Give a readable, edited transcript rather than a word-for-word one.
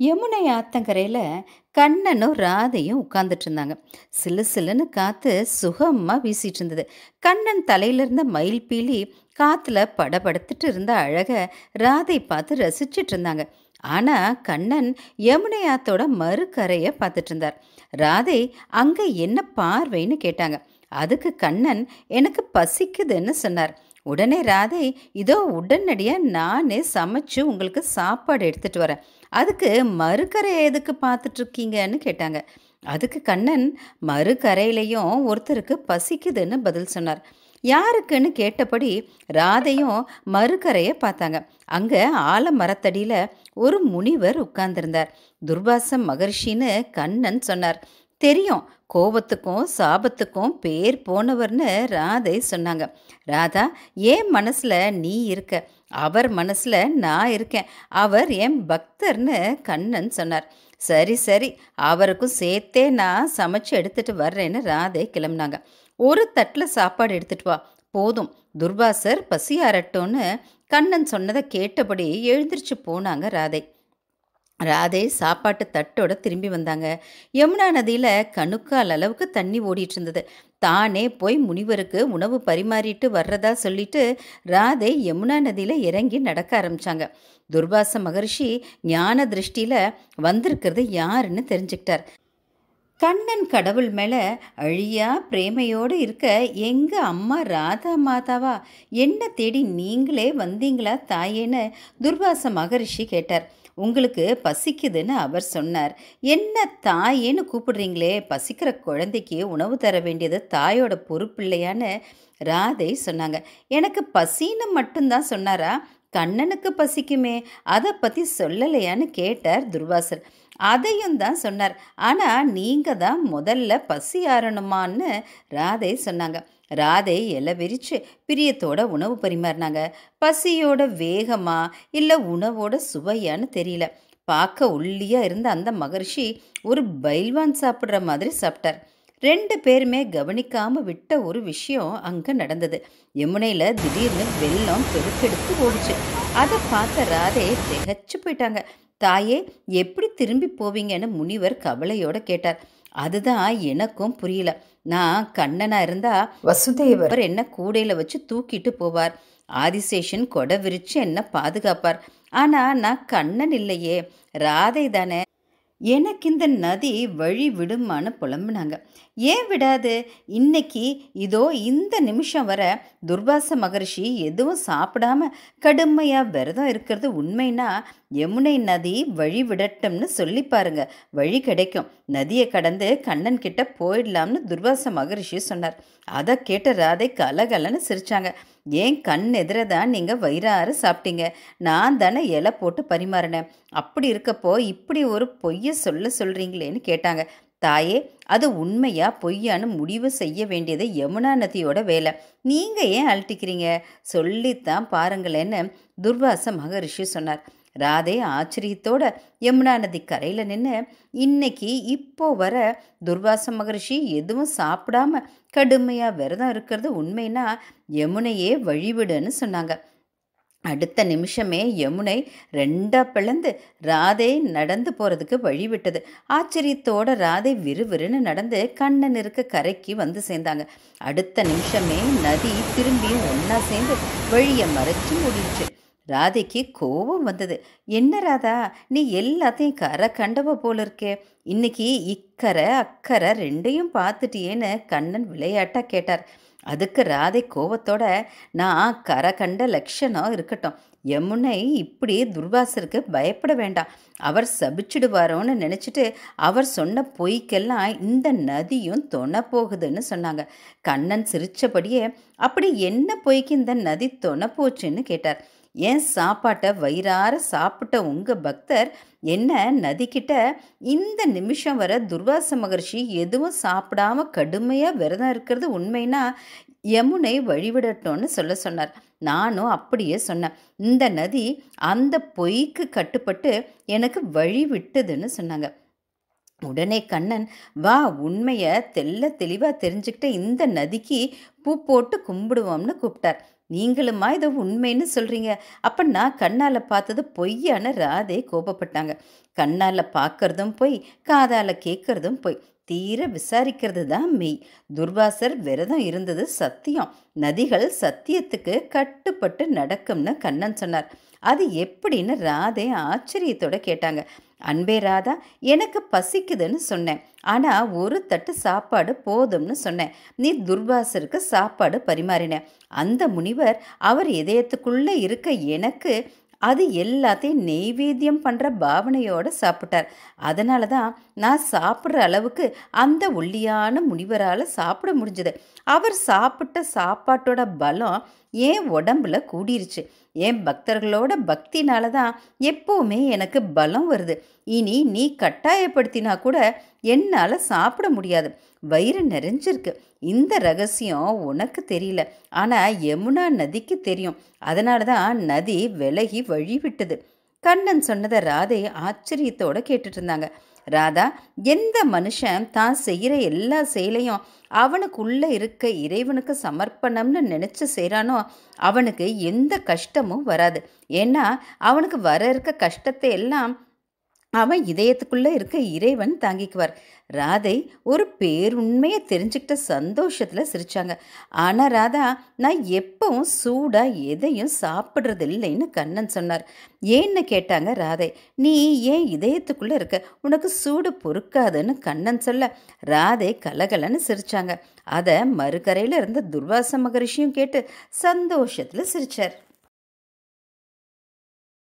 யமுனை ஆத்தங்கரையில் கண்ணனும் ராதையும் உட்கார்ந்துட்டு இருந்தாங்க. சிலு சிலுன்னு காற்று சுகமாக வீசிட்டு இருந்தது. கண்ணன் தலையில இருந்த மயில் பீலி காற்றுல படபடுத்துட்டு இருந்த அழக ராதை பார்த்து ரசிச்சிட்டு இருந்தாங்க. ஆனால் கண்ணன் யமுனை ஆத்தோட மறுக்கரையை பார்த்துட்டு இருந்தார். ராதை அங்கே என்ன பார்வைன்னு கேட்டாங்க. அதுக்கு கண்ணன் எனக்கு பசிக்குதுன்னு சொன்னார். உடனே ராதை, இதோ உடனடியாக நானே சமைச்சு உங்களுக்கு சாப்பாடு எடுத்துட்டு வரேன், அதுக்கு மறுக்கரை எதுக்கு பார்த்துட்ருக்கீங்கன்னு கேட்டாங்க. அதுக்கு கண்ணன், மறுக்கரையிலையும் ஒருத்தருக்கு பசிக்குதுன்னு பதில் சொன்னார். யாருக்குன்னு கேட்டபடி ராதையும் மறுக்கரையை பார்த்தாங்க. அங்கே ஆலமரத்தடியில் ஒரு முனிவர் உட்கார்ந்திருந்தார். துர்வாச மகர்ஷின்னு கண்ணன் சொன்னார். தெரியும், கோபத்துக்கும் சாபத்துக்கும் பேர் போனவர்னு ராதை சொன்னாங்க. ராதா, என் மனசில் நீ இருக்க, அவர் மனசில் நான் இருக்கேன், அவர் என் பக்தர்னு கண்ணன் சொன்னார். சரி சரி, அவருக்கும் சேர்த்தே நான் சமைச்சு எடுத்துட்டு வர்றேன்னு ராதை கிளம்புனாங்க. ஒரு தட்டில் சாப்பாடு எடுத்துட்டு வா, போதும், துர்வாசர் பசியாரட்டோன்னு கண்ணன் சொன்னதை கேட்டபடி எழுந்திரிச்சு போனாங்க ராதை. ராதை சாப்பாட்டு தட்டோட திரும்பி வந்தாங்க. யமுனா நதியில் கணுக்கால் அளவுக்கு தண்ணி ஓடிட்டு இருந்தது. தானே போய் முனிவருக்கு உணவு பரிமாறிட்டு வர்றதா சொல்லிட்டு ராதை யமுனா நதியில் இறங்கி நடக்க ஆரம்பித்தாங்க. துர்வாச மகர்ஷி ஞான திருஷ்டியில் வந்திருக்கிறது யாருன்னு தெரிஞ்சுக்கிட்டார். கண்ணன் கடவுள் மேலே அழியா பிரேமையோடு இருக்க எங்கள் அம்மா ராதா மாதாவா, என்ன தேடி நீங்களே வந்தீங்களா தாயேன்னு துர்வாச மகரிஷி கேட்டார். உங்களுக்கு பசிக்குதுன்னு அவர் சொன்னார். என்ன தாயேன்னு கூப்பிடுறீங்களே, பசிக்கிற குழந்தைக்கு உணவு தர வேண்டியது தாயோட பொறுப்பு இல்லையான்னு ராதை சொன்னாங்க. எனக்கு பசின்னு மட்டும்தான் சொன்னாரா, கண்ணனுக்கு பசிக்குமே, அதை பற்றி சொல்லலையான்னு கேட்டார் துர்வாசர். அதையும் தான் சொன்னார், ஆனால் நீங்கள் தான் முதல்ல பசி ஆறணுமான்னு ராதை சொன்னாங்க. ராதை இலை விரித்து பிரியத்தோட உணவு பரிமாறினாங்க. பசியோட வேகமா இல்லை உணவோட சுவையான்னு தெரியல. பார்க்க ஒல்லியாக இருந்த அந்த மகர்ஷி ஒரு பைல்வான் சாப்பிட்ற மாதிரி சாப்பிட்டார். ரெண்டு பேருமே கவனிக்காமல் விட்ட ஒரு விஷயம் அங்கே நடந்தது. யமுனையில் திடீர்னு வெள்ளம் பெருக்கெடுத்து ஓடிச்சு. அதை பார்த்த ராதை திகச்சு போயிட்டாங்க. தாயே, எப்படி திரும்பி போவீங்கன்னு முனிவர் கவலையோடு கேட்டார். அதுதான் எனக்கும் புரியல. நான் கண்ணனாக இருந்தால் வசுதேவர் என்ன கூடையில் வச்சு தூக்கிட்டு போவார், ஆதிசேஷன் கொடை விரித்து என்ன பாதுகாப்பார். ஆனால் நான் கண்ணன் இல்லையே, ராதை தானே, எனக்கு இந்த நதி வழி விடுமான்னு புலம்புனாங்க. ஏன் விடாது, இன்னைக்கு இதோ இந்த நிமிஷம் வர துர்வாச மகர்ஷி எதுவும் சாப்பிடாம கடுமையாக விரதம் இருக்கிறது உண்மைனா யமுனை நதி வழி விடட்டும்னு சொல்லி பாருங்க, வழி கிடைக்கும், நதியை கடந்து கண்ணன் கிட்ட போயிடலாம்னு துர்வாச மகரிஷி சொன்னார். அதை கேட்ட ராதை கலகலன்னு சிரிச்சாங்க. ஏன் கண் எதிரதான் நீங்கள் வயிறார சாப்பிட்டீங்க, நான் தானே இலை போட்டு பரிமாறினேன், அப்படி இருக்கப்போ இப்படி ஒரு பொய்யை சொல்கிறீங்களேன்னு கேட்டாங்க. தாயே, அது உண்மையா பொய்யான்னு முடிவு செய்ய வேண்டியது யமுனா நதியோட வேலை, நீங்கள் ஏன் அழட்டிக்கிறீங்க, சொல்லித்தான் பாருங்களேன்னு துர்வாச மகரிஷி சொன்னார். ராதே ஆச்சரியத்தோட யமுனா நதி கரையில் நின்று, இன்னைக்கு இப்போ வர துர்வாச மகரிஷி எதுவும் சாப்பிடாம கடுமையாக விரதம் இருக்கிறது உண்மைனா யமுனையே வழிவிடுன்னு சொன்னாங்க. அடுத்த நிமிஷமே யமுனை ரெண்டா பிளந்து ராதை நடந்து போகிறதுக்கு வழிவிட்டது. ஆச்சரியத்தோட ராதை விறுவிறுன்னு நடந்து கண்ணன் இருக்க கரைக்கு வந்து சேர்ந்தாங்க. அடுத்த நிமிஷமே நதி திரும்பியும் ஒன்றா சேர்ந்து வழியை மறைச்சு மூடிடுச்சு. ராதைக்கு கோபம் வந்தது. என்ன ராதா, நீ எல்லாத்தையும் கரை கண்டவ போல இருக்கே, இன்னைக்கு இக்கரை அக்கறை ரெண்டையும் பார்த்துட்டியேன்னு கண்ணன் விளையாட்டாக கேட்டார். அதுக்கு ராதை கோபத்தோட, நான் கரை கண்ட லட்சணம் இருக்கட்டும், யமுனை இப்படி துர்வாசருக்கு பயப்பட வேண்டாம், அவர் சபிச்சிடுவாரோன்னு நினச்சிட்டு அவர் சொன்ன பொய்க்கெல்லாம் இந்த நதியும் தொண போகுதுன்னு சொன்னாங்க. கண்ணன் சிரித்தபடியே, அப்படி என்ன பொய்க்கு இந்த நதி தொண போச்சுன்னு கேட்டார். ஏன் சாப்பாட்டை வயிறார சாப்பிட்ட உங்கள் பக்தர் என்ன நதிக்கிட்ட இந்த நிமிஷம் வர துர்வாச மகர்ஷி எதுவும் சாப்பிடாம கடுமையாக விரதம் இருக்கிறது உண்மைனா யமுனை வழிவிடட்டோன்னு சொன்னார். நானும் அப்படியே சொன்னேன். இந்த நதி அந்த பொய்க்கு கட்டுப்பட்டு எனக்கு வழி விட்டுதுன்னு சொன்னாங்க. உடனே கண்ணன், வா, உண்மையை தெல்ல தெளிவாக தெரிஞ்சுக்கிட்ட இந்த நதிக்கு பூ போட்டு கும்பிடுவோம்னு கூப்பிட்டார். நீங்களுமா இதை உண்மைன்னு சொல்றீங்க? அப்ப நான் கண்ணால பார்த்தது பொய்யான ராதே கோபப்பட்டாங்க. கண்ணால பார்க்கறதும் பொய், காதால கேட்கறதும் பொய். தீர விசாரிக்கிறது தான் மெய். துர்வாசர் விரதம் இருந்தது சத்தியம். நதிகள் சத்தியத்துக்கு கட்டுப்பட்டு நடக்கும்னு கண்ணன் சொன்னார். அது எப்படின்னு ராதே ஆச்சரியத்தோட கேட்டாங்க. அன்பே ராதா, எனக்கு பசிக்குதுன்னு சொன்னேன். ஆனா ஒரு தட்டு சாப்பாடு போதும்னு சொன்னேன். நீ துர்வாசருக்கு சாப்பாடு பரிமாறின. அந்த முனிவர் அவர் இதயத்துக்குள்ள இருக்க எனக்கு அது எல்லாத்தையும் நெய்வேத்தியம் பண்ணுற பாவனையோட சாப்பிட்டார். அதனால தான் நான் சாப்பிட்ற அளவுக்கு அந்த ஒல்லியான முனிவரால் சாப்பிட முடிஞ்சது. அவர் சாப்பிட்ட சாப்பாட்டோட பலம் என் உடம்புல கூடிருச்சு. என் பக்தர்களோட பக்தினால தான் எப்போவுமே எனக்கு பலம் வருது. இனி நீ கட்டாயப்படுத்தினா கூட என்னால் சாப்பிட முடியாது. வயிறு நிறைஞ்சிருக்கு. இந்த ரகசியம் உனக்கு தெரியல, ஆனால் யமுனா நதிக்கு தெரியும். அதனால தான் நதி விலகி வழிவிட்டது. கண்ணன் சொன்னதை ராதை ஆச்சரியத்தோட கேட்டுட்டு இருந்தாங்க. ராதா, எந்த மனுஷன் தான் செய்கிற எல்லா செயலையும் அவனுக்குள்ள இருக்க இறைவனுக்கு சமர்ப்பணம்னு நினச்சி செய்கிறானோ அவனுக்கு எந்த கஷ்டமும் வராது. ஏன்னா அவனுக்கு வர இருக்க கஷ்டத்தை எல்லாம் அவன் இதயத்துக்குள்ளே இருக்க இறைவன் தாங்கிக்குவார். ராதை ஒரு பேருண்மையை தெரிஞ்சுக்கிட்ட சந்தோஷத்தில் சிரிச்சாங்க. ஆனால் ராதா, நான் எப்பவும் சூடாக எதையும் சாப்பிட்றது இல்லைன்னு கண்ணன் சொன்னார். ஏன்னு கேட்டாங்க ராதை. நீ ஏன் இதயத்துக்குள்ளே இருக்க, உனக்கு சூடு பொறுக்காதுன்னு கண்ணன் சொல்ல ராதை கலகலன்னு சிரிச்சாங்க. அதை மறுகரையில் இருந்த துர்வாச மகரிஷியும் கேட்டு சந்தோஷத்தில் சிரிச்சார்.